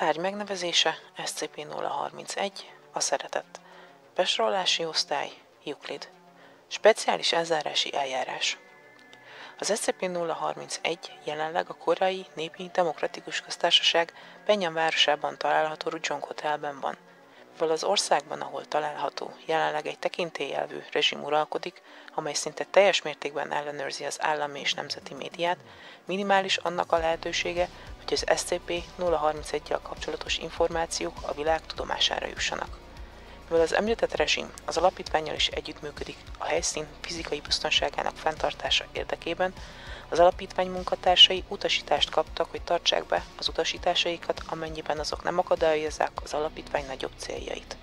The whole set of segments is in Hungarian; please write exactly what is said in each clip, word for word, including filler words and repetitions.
Tárgy megnevezése S C P nulla harmincegy, a szeretet. Besorolási osztály, Euclid. Speciális elzárási eljárás. Az S C P nulla harmincegy jelenleg a koreai népi demokratikus köztársaság Penyan városában található Rujong Hotelben van. Mivel az országban, ahol található, jelenleg egy tekintélyelvű rezsim uralkodik, amely szinte teljes mértékben ellenőrzi az állami és nemzeti médiát, minimális annak a lehetősége, hogy az S C P nulla harminceggyel kapcsolatos információk a világ tudomására jussanak. Mivel az említett rezsim az alapítvánnyal is együttműködik a helyszín fizikai biztonságának fenntartása érdekében, az alapítvány munkatársai utasítást kaptak, hogy tartsák be az utasításaikat, amennyiben azok nem akadályozzák az alapítvány nagyobb céljait.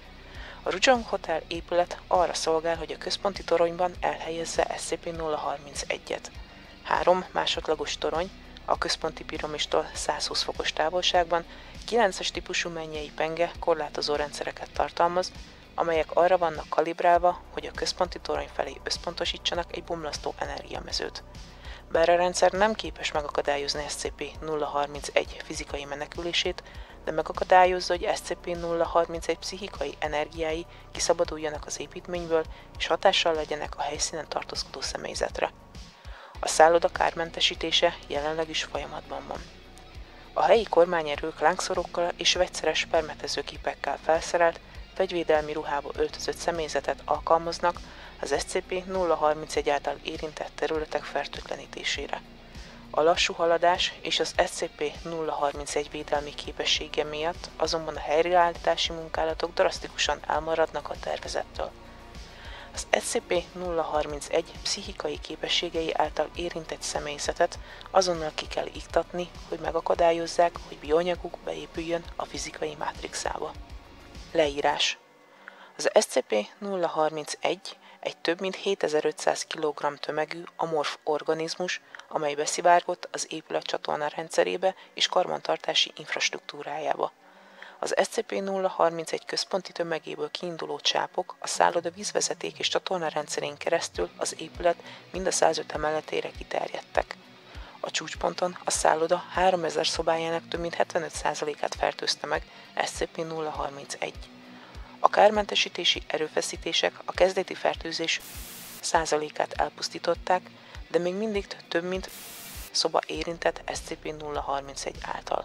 A Rujong Hotel épület arra szolgál, hogy a központi toronyban elhelyezze S C P nulla harmincegyet. Három másodlagos torony, a központi piramistól százhúsz fokos távolságban, kilences típusú mennyei penge korlátozó rendszereket tartalmaz, amelyek arra vannak kalibrálva, hogy a központi torony felé összpontosítsanak egy bomlasztó energiamezőt. Bár a rendszer nem képes megakadályozni S C P nulla harmincegy fizikai menekülését, de megakadályozza, hogy S C P nulla harmincegy pszichikai energiái kiszabaduljanak az építményből, és hatással legyenek a helyszínen tartózkodó személyzetre. A szálloda kármentesítése jelenleg is folyamatban van. A helyi kormányerők lángszorokkal és vegyszeres permetezőgépekkel felszerelt, vegyvédelmi ruhába öltözött személyzetet alkalmaznak az S C P nulla harmincegy által érintett területek fertőtlenítésére. A lassú haladás és az S C P nulla harmincegy védelmi képessége miatt azonban a helyreállítási munkálatok drasztikusan elmaradnak a tervezettől. Az S C P nulla harmincegy pszichikai képességei által érintett személyzetet azonnal ki kell iktatni, hogy megakadályozzák, hogy bioanyaguk beépüljön a fizikai mátrixába. Leírás. Az S C P nulla harmincegy egy több mint hétezer-ötszáz kilogramm tömegű amorf organizmus, amely beszivárgott az épület csatorna rendszerébe és karbantartási infrastruktúrájába. Az S C P nulla harmincegy központi tömegéből kiinduló csápok a szálloda vízvezeték és csatorna rendszerén keresztül az épület mind a százöt emeletére kiterjedtek. A csúcsponton a szálloda háromezer szobájának több mint hetvenöt százalékát fertőzte meg S C P nulla harmincegy. A kármentesítési erőfeszítések a kezdeti fertőzés százalékát elpusztították, de még mindig több mint szoba érintett S C P nulla harmincegy által.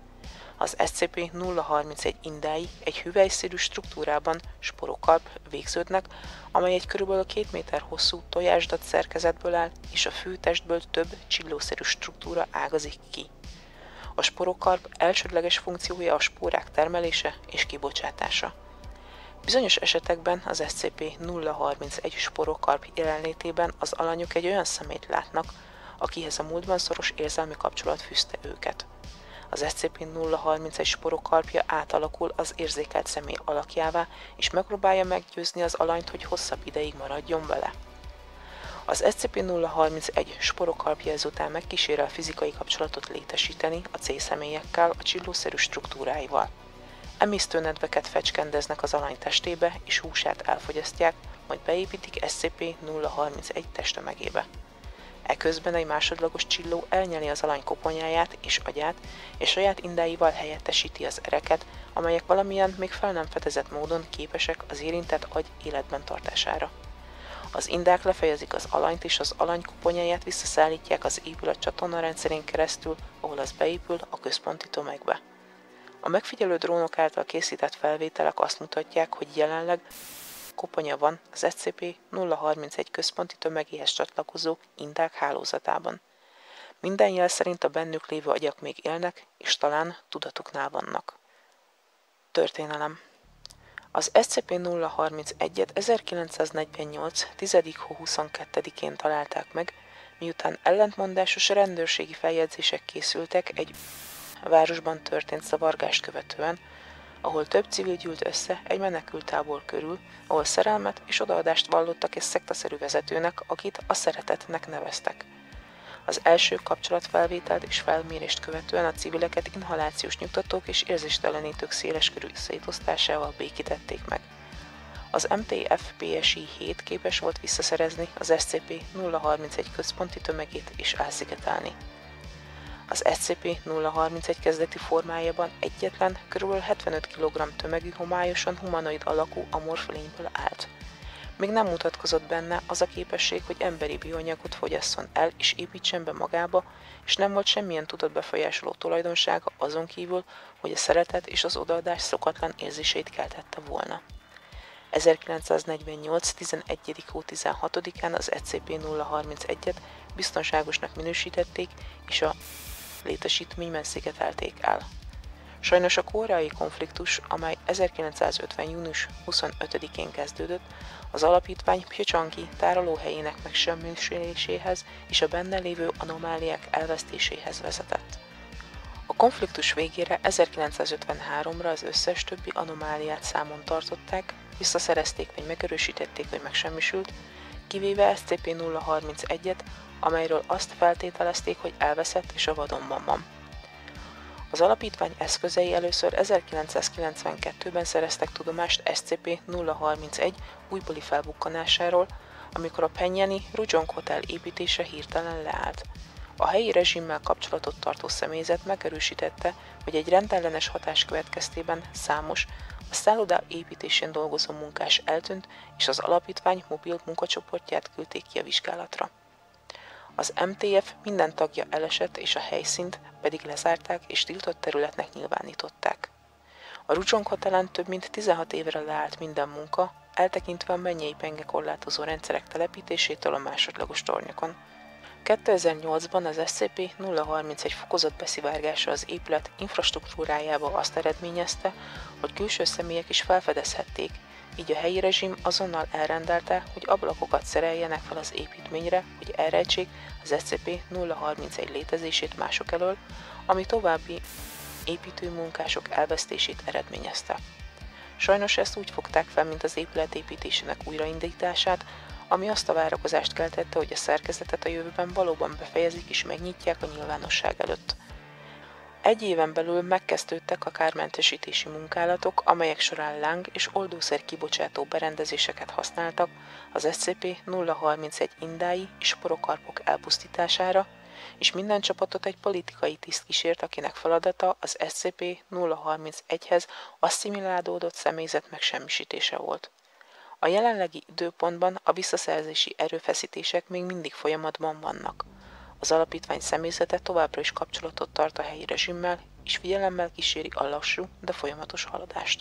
Az S C P nulla harmincegy indái egy hüvelyszerű struktúrában sporokarp végződnek, amely egy körülbelül két méter hosszú tojásdat szerkezetből áll, és a főtestből több csillószerű struktúra ágazik ki. A sporokarp elsődleges funkciója a spórák termelése és kibocsátása. Bizonyos esetekben az S C P nulla harmincegy sporokarp jelenlétében az alanyok egy olyan személyt látnak, akihez a múltban szoros érzelmi kapcsolat fűzte őket. Az S C P nulla harmincegy sporokarpja átalakul az érzékelt személy alakjává, és megpróbálja meggyőzni az alanyt, hogy hosszabb ideig maradjon vele. Az S C P nulla harmincegy sporokarpja ezután megkísérel fizikai kapcsolatot létesíteni a célszemélyekkel, a csillószerű struktúráival. Emésztőnedveket fecskendeznek az alany testébe, és húsát elfogyasztják, majd beépítik S C P nulla harmincegy testtömegébe. Eközben egy másodlagos csilló elnyeli az alany koponyáját és agyát, és saját indáival helyettesíti az ereket, amelyek valamilyen még fel nem fedezett módon képesek az érintett agy életben tartására. Az indák lefejezik az alanyt, és az alany koponyáját visszaszállítják az épület csatorna rendszerén keresztül, ahol az beépül a központi tömegbe. A megfigyelő drónok által készített felvételek azt mutatják, hogy jelenleg koponya van az S C P nulla harmincegy központi tömegéhez csatlakozó indák hálózatában. Minden jel szerint a bennük lévő agyak még élnek, és talán tudatuknál vannak. Történelem. Az S C P nulla harmincegyet ezerkilencszáznegyvennyolc. tizedik hó huszonkettedikén találták meg, miután ellentmondásos rendőrségi feljegyzések készültek egy városban történt zavargást követően, ahol több civil gyűlt össze egy menekülttábor körül, ahol szerelmet és odaadást vallottak egy szektaszerű vezetőnek, akit a szeretetnek neveztek. Az első kapcsolatfelvételt és felmérést követően a civileket inhalációs nyugtatók és érzéstelenítők széleskörű szétosztásával békítették meg. Az M T F P S I hét képes volt visszaszerezni az S C P nulla harmincegy központi tömegét és elszigetelni. Az S C P nulla harmincegy kezdeti formájában egyetlen, kb. hetvenöt kilogramm tömegű, homályosan humanoid alakú amorf lényből állt. Még nem mutatkozott benne az a képesség, hogy emberi bioanyagot fogyasszon el és építsen be magába, és nem volt semmilyen tudott befolyásoló tulajdonsága azon kívül, hogy a szeretet és az odaadás szokatlan érzéseit keltette volna. ezerkilencszáznegyvennyolc. tizenegyedik hó tizenhatodikán az S C P nulla harmincegyet biztonságosnak minősítették, és a létesítmény melszigetelték el. Sajnos a koreai konfliktus, amely ezerkilencszázötven. június huszonötödikén kezdődött, az alapítvány Pjöcsangi tárolóhelyének megsemmisüléséhez és a benne lévő anomáliák elvesztéséhez vezetett. A konfliktus végére ezerkilencszázötvenháromra az összes többi anomáliát számon tartották, visszaszerezték vagy megerősítették, hogy megsemmisült, kivéve S C P nulla harmincegyet, amelyről azt feltételezték, hogy elveszett és a vadonban van. Az alapítvány eszközei először ezerkilencszázkilencvenkettőben szereztek tudomást S C P nulla harmincegy újbóli felbukkanásáról, amikor a Penyani Rujong Hotel építése hirtelen leállt. A helyi rezsimmel kapcsolatot tartó személyzet megerősítette, hogy egy rendellenes hatás következtében számos, a szálloda építésén dolgozó munkás eltűnt, és az alapítvány mobil munkacsoportját küldték ki a vizsgálatra. Az M T F minden tagja elesett, és a helyszínt pedig lezárták és tiltott területnek nyilvánították. A Rujong Hotelen több mint tizenhat évre leállt minden munka, eltekintve a mennyei penge korlátozó rendszerek telepítésétől a másodlagos tornyokon. kétezer-nyolcban az S C P nulla harmincegy fokozott beszivárgása az épület infrastruktúrájába azt eredményezte, hogy külső személyek is felfedezhették, így a helyi rezsim azonnal elrendelte, hogy ablakokat szereljenek fel az építményre, hogy elrejtsék az S C P nulla harmincegy létezését mások elől, ami további építőmunkások elvesztését eredményezte. Sajnos ezt úgy fogták fel, mint az épület építésének újraindítását, ami azt a várakozást keltette, hogy a szerkezetet a jövőben valóban befejezik és megnyitják a nyilvánosság előtt. Egy éven belül megkezdődtek a kármentesítési munkálatok, amelyek során láng és oldószer kibocsátó berendezéseket használtak az S C P nulla harmincegy indái és porokarpok elpusztítására, és minden csapatot egy politikai tiszt kísért, akinek feladata az S C P nulla harmincegyhez asszimilálódott személyzet megsemmisítése volt. A jelenlegi időpontban a visszaszerzési erőfeszítések még mindig folyamatban vannak. Az alapítvány személyzete továbbra is kapcsolatot tart a helyi rezsimmel, és figyelemmel kíséri a lassú, de folyamatos haladást.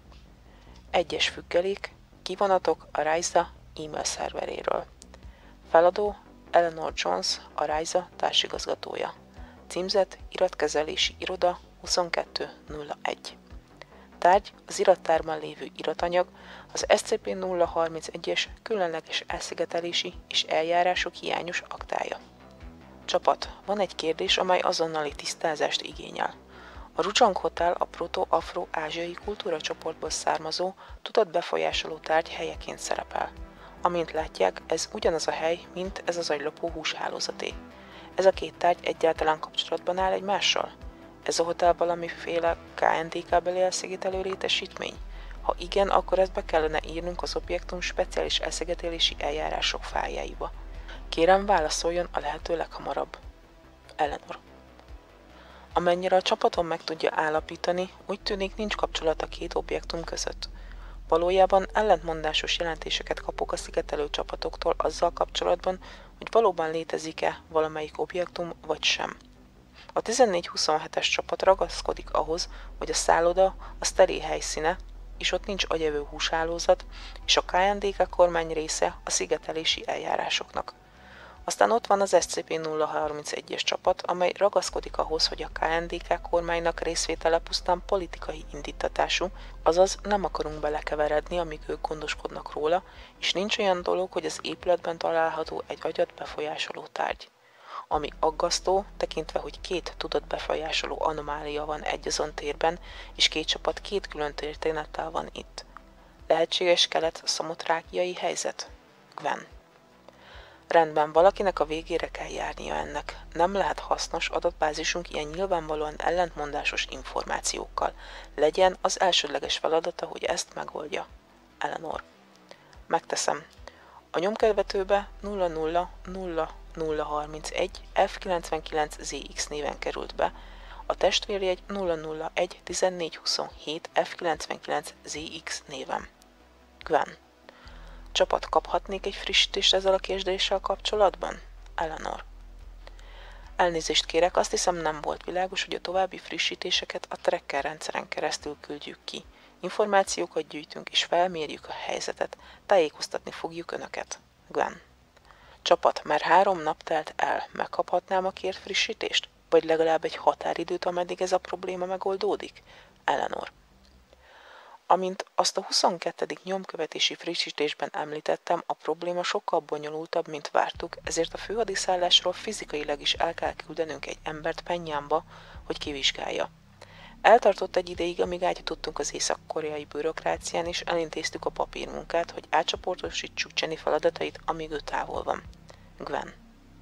Egyes függelék, kivonatok a Ryza e-mail szerveréről. Feladó Eleanor Jones, a Ryza társigazgatója. Címzet Iratkezelési Iroda huszonkettő nulla egy. Tárgy az irattárban lévő iratanyag, az S C P nulla harmincegyes különleges elszigetelési és eljárások hiányos aktája. Csapat, van egy kérdés, amely azonnali tisztázást igényel. A Rujong Hotel a proto-afro-ázsiai kultúracsoportból származó, tudott befolyásoló tárgy helyeként szerepel. Amint látják, ez ugyanaz a hely, mint ez az agylopó húshálózaté. Ez a két tárgy egyáltalán kapcsolatban áll egymással? Ez a hotel valamiféle K N D K-beli elszigetelő létesítmény? Ha igen, akkor ezt be kellene írnunk az objektum speciális elszigetelési eljárások fájljaiba. Kérem, válaszoljon a lehető leghamarabb. Eleanor. Amennyire a csapaton meg tudja állapítani, úgy tűnik nincs kapcsolat a két objektum között. Valójában ellentmondásos jelentéseket kapok a szigetelő csapatoktól azzal kapcsolatban, hogy valóban létezik-e valamelyik objektum vagy sem. A tizennégy huszonhetes csapat ragaszkodik ahhoz, hogy a szálloda a szteril helyszíne, és ott nincs agyevő húshálózat, és a K N D K kormány része a szigetelési eljárásoknak. Aztán ott van az S C P nulla harmincegyes csapat, amely ragaszkodik ahhoz, hogy a K N D K kormánynak részvétele pusztán politikai indítatású, azaz nem akarunk belekeveredni, amíg ők gondoskodnak róla, és nincs olyan dolog, hogy az épületben található egy agyat befolyásoló tárgy. Ami aggasztó, tekintve, hogy két tudott befolyásoló anomália van egyazon térben, és két csapat két külön történettel van itt. Lehetséges kelet-szamotrákiai helyzet? Gwen. Rendben, valakinek a végére kell járnia ennek. Nem lehet hasznos adatbázisunk ilyen nyilvánvalóan ellentmondásos információkkal. Legyen az elsődleges feladata, hogy ezt megoldja. Eleanor. Megteszem. A nyomkövetőbe nulla nulla nulla nulla harmincegy F kilencvenkilenc Z X néven került be, a testvérjegy nulla nulla egy tizennégy huszonhét F kilencvenkilenc Z X néven. Gwen. Csapat, kaphatnék egy frissítést ezzel a kérdéssel kapcsolatban? Eleanor. Elnézést kérek, azt hiszem nem volt világos, hogy a további frissítéseket a tracker rendszeren keresztül küldjük ki. Információkat gyűjtünk és felmérjük a helyzetet, tájékoztatni fogjuk Önöket. Gwen. Csapat, már három nap telt el, megkaphatnám a kért frissítést? Vagy legalább egy határidőt, ameddig ez a probléma megoldódik? Eleanor. Amint azt a huszonkettedik nyomkövetési frissítésben említettem, a probléma sokkal bonyolultabb, mint vártuk, ezért a főhadiszállásról fizikailag is el kell küldenünk egy embert Pennyánba, hogy kivizsgálja. Eltartott egy ideig, amíg átjutottunk az észak-koreai bürokrácián, és elintéztük a papírmunkát, hogy átcsoportosítsuk Jenny feladatait, amíg ő távol van. Gwen.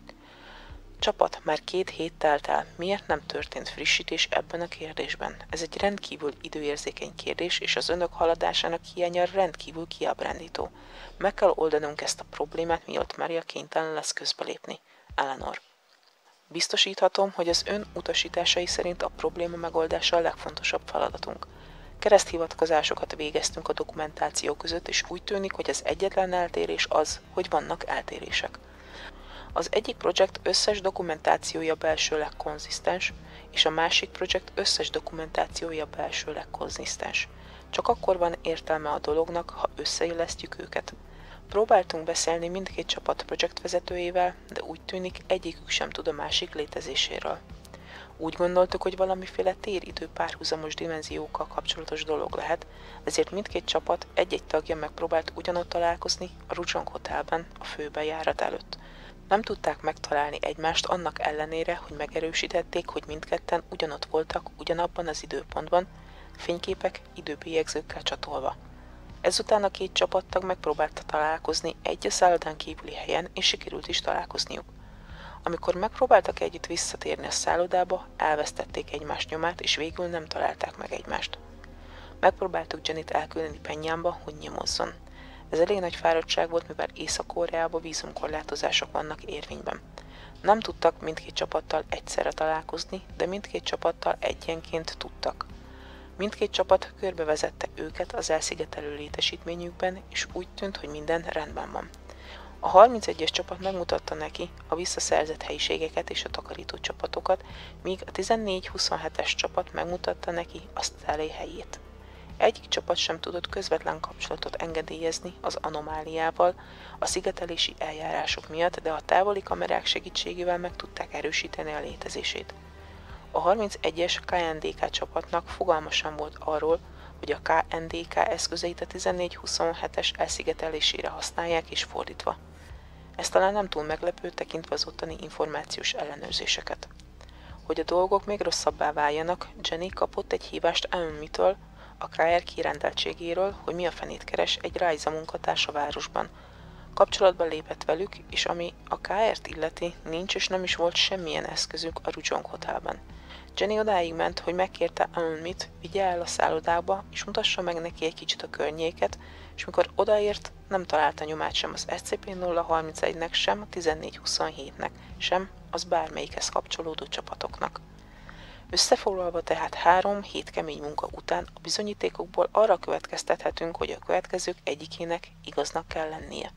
Csapat, már két hét telt el, miért nem történt frissítés ebben a kérdésben? Ez egy rendkívül időérzékeny kérdés, és az Önök haladásának hiánya rendkívül kiábrándító. Meg kell oldanunk ezt a problémát, mielőtt Maria kénytelen lesz közbelépni. Eleanor. Biztosíthatom, hogy az Ön utasításai szerint a probléma megoldása a legfontosabb feladatunk. Kereszthivatkozásokat végeztünk a dokumentáció között, és úgy tűnik, hogy az egyetlen eltérés az, hogy vannak eltérések. Az egyik projekt összes dokumentációja belsőleg konzisztens, és a másik projekt összes dokumentációja belsőleg konzisztens. Csak akkor van értelme a dolognak, ha összeillesztjük őket. Próbáltunk beszélni mindkét csapat projektvezetőjével, de úgy tűnik, egyikük sem tud a másik létezéséről. Úgy gondoltuk, hogy valamiféle téridő párhuzamos dimenziókkal kapcsolatos dolog lehet, ezért mindkét csapat egy-egy tagja megpróbált ugyanott találkozni a Rujong Hotelben a főbejárat előtt. Nem tudták megtalálni egymást annak ellenére, hogy megerősítették, hogy mindketten ugyanott voltak ugyanabban az időpontban, fényképek időbélyegzőkkel csatolva. Ezután a két csapattag megpróbálta találkozni egy a szállodán kívüli helyen, és sikerült is találkozniuk. Amikor megpróbáltak együtt visszatérni a szállodába, elvesztették egymás nyomát, és végül nem találták meg egymást. Megpróbáltuk Jennyt elküldeni Pennyánba, hogy nyomozzon. Ez elég nagy fáradtság volt, mivel Észak-Koreában vízumkorlátozások vannak érvényben. Nem tudtak mindkét csapattal egyszerre találkozni, de mindkét csapattal egyenként tudtak. Mindkét csapat körbevezette őket az elszigetelő létesítményükben, és úgy tűnt, hogy minden rendben van. A harmincegyes csapat megmutatta neki a visszaszerzett helyiségeket és a takarító csapatokat, míg a tizennégy huszonhetes csapat megmutatta neki a Stanley helyét. Egyik csapat sem tudott közvetlen kapcsolatot engedélyezni az anomáliával a szigetelési eljárások miatt, de a távoli kamerák segítségével meg tudták erősíteni a létezését. A harmincegyes K N D K csapatnak fogalma sem volt arról, hogy a K N D K eszközeit a tizennégy huszonhetes elszigetelésére használják és fordítva. Ez talán nem túl meglepő, tekintve az ottani információs ellenőrzéseket. Hogy a dolgok még rosszabbá váljanak, Jenny kapott egy hívást Aomitől, a K R kirendeltségéről, hogy mi a fenét keres egy Rajza munkatárs a városban. Kapcsolatba lépett velük, és ami a K R-t illeti, nincs és nem is volt semmilyen eszközük a Rujong Hotelben. Jenny odáig ment, hogy megkérte Aomit, vigye el a szállodába, és mutassa meg neki egy kicsit a környéket, és mikor odaért, nem találta nyomát sem az S C P nulla harmincegynek, sem a tizennégy huszonhétnek, sem az bármelyikhez kapcsolódó csapatoknak. Összefoglalva tehát három hét kemény munka után a bizonyítékokból arra következtethetünk, hogy a következők egyikének igaznak kell lennie.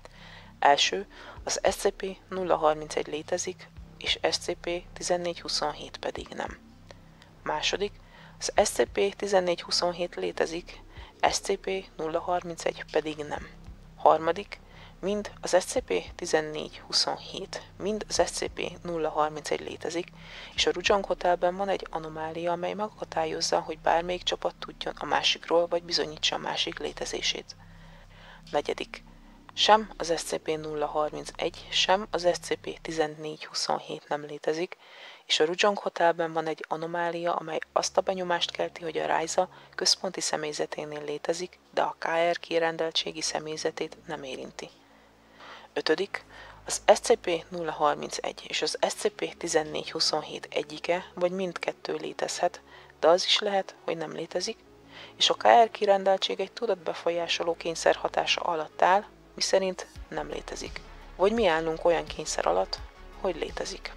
Első, az S C P nulla harmincegy létezik, és S C P tizennégy huszonhét pedig nem. Második, az S C P tizennégy huszonhét létezik, S C P nulla harmincegy pedig nem. Harmadik, mind az S C P tizennégy huszonhét, mind az S C P nulla harmincegy létezik, és a Rujong Hotelben van egy anomália, amely megakadályozza, hogy bármelyik csapat tudjon a másikról, vagy bizonyítsa a másik létezését. Negyedik, sem az S C P nulla harmincegy, sem az S C P tizennégy huszonhét nem létezik, és a Rujong Hotelben van egy anomália, amely azt a benyomást kelti, hogy a Rajza központi személyzeténél létezik, de a K R kirendeltségi személyzetét nem érinti. Ötödik, az S C P nulla harmincegy és az S C P tizennégy huszonhét egyike, vagy mindkettő létezhet, de az is lehet, hogy nem létezik, és a K R kirendeltség egy tudatbefolyásoló kényszer hatása alatt áll, miszerint nem létezik. Vagy mi állunk olyan kényszer alatt, hogy létezik.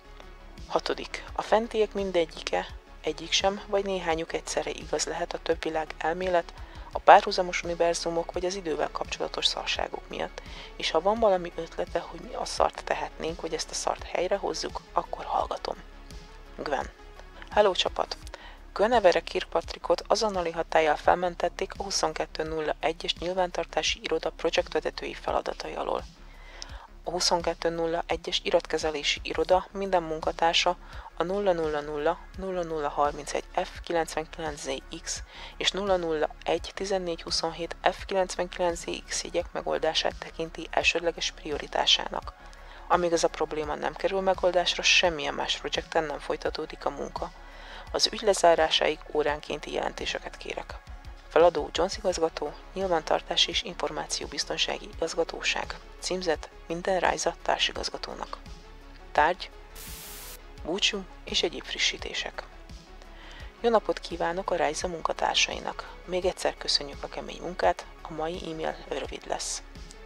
Hatodik. A fentiek mindegyike, egyik sem, vagy néhányuk egyszerre igaz lehet a többvilág elmélet, a párhuzamos univerzumok vagy az idővel kapcsolatos szarságok miatt, és ha van valami ötlete, hogy mi a szart tehetnénk, hogy ezt a szart helyre hozzuk, akkor hallgatom. Gwen. Hello csapat! Guenevere Kirkpatrickot azonnali hatállyal felmentették a huszonkettő nulla egyes nyilvántartási iroda projektvezetői feladatai alól. A huszonkettő nulla egyes iratkezelési iroda minden munkatársa a nulla nulla nulla nulla nulla harmincegy F kilencvenkilenc Z X és nulla nulla egy tizennégy huszonhét F kilencvenkilenc Z X jegyek megoldását tekinti elsődleges prioritásának. Amíg ez a probléma nem kerül megoldásra, semmilyen más projekten nem folytatódik a munka. Az ügy lezárásáig óránkénti jelentéseket kérek. Feladó Jones igazgató, nyilvántartási és információbiztonsági igazgatóság. Címzet minden Ryza társigazgatónak. Tárgy, búcsú és egyéb frissítések. Jó napot kívánok a Ryza munkatársainak. Még egyszer köszönjük a kemény munkát, a mai e-mail rövid lesz.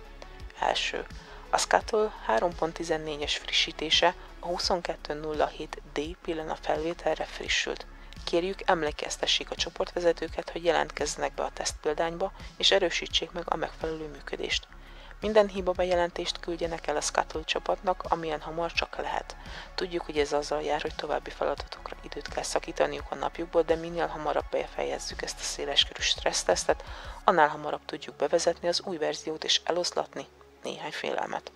Első. A Scuttle három pont tizennégyes frissítése a huszonkettő nulla hét D pillanat felvételre frissült. Kérjük, emlékeztessék a csoportvezetőket, hogy jelentkezzenek be a tesztpéldányba, és erősítsék meg a megfelelő működést. Minden hiba bejelentést küldjenek el a Scuttle csapatnak, amilyen hamar csak lehet. Tudjuk, hogy ez azzal jár, hogy további feladatokra időt kell szakítaniuk a napjukból, de minél hamarabb befejezzük ezt a széleskörű stressztesztet, annál hamarabb tudjuk bevezetni az új verziót és eloszlatni néhány félelmet.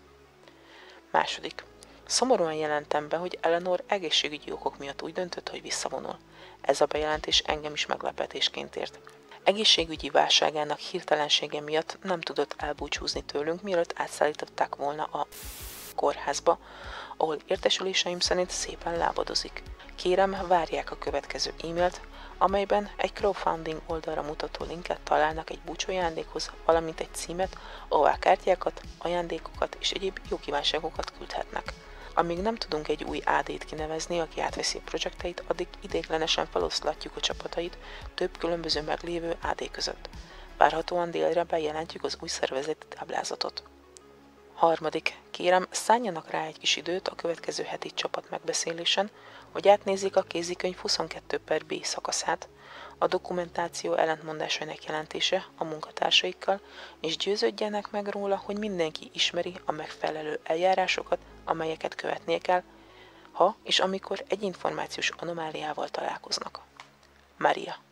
Második. Szomorúan jelentem be, hogy Eleanor egészségügyi okok miatt úgy döntött, hogy visszavonul. Ez a bejelentés engem is meglepetésként ért. Egészségügyi válságának hirtelensége miatt nem tudott elbúcsúzni tőlünk, mielőtt átszállították volna a kórházba, ahol értesüléseim szerint szépen lábadozik. Kérem, várják a következő e-mailt, amelyben egy crowdfunding oldalra mutató linket találnak egy búcsúajándékhoz, valamint egy címet, ahová kártyákat, ajándékokat és egyéb jó kívánságokat küldhetnek. Amíg nem tudunk egy új á dét kinevezni, aki átveszi a projekteit, addig ideiglenesen feloszlatjuk a csapatait több különböző meglévő á dé között. Várhatóan délre bejelentjük az új szervezeti táblázatot. Harmadik. Kérem, szálljanak rá egy kis időt a következő heti csapat megbeszélésen, hogy átnézzék a kézikönyv huszonkettő per B szakaszát, a dokumentáció ellentmondásainak jelentése a munkatársaikkal, és győződjenek meg róla, hogy mindenki ismeri a megfelelő eljárásokat, amelyeket követnie kell, ha és amikor egy információs anomáliával találkoznak. Maria.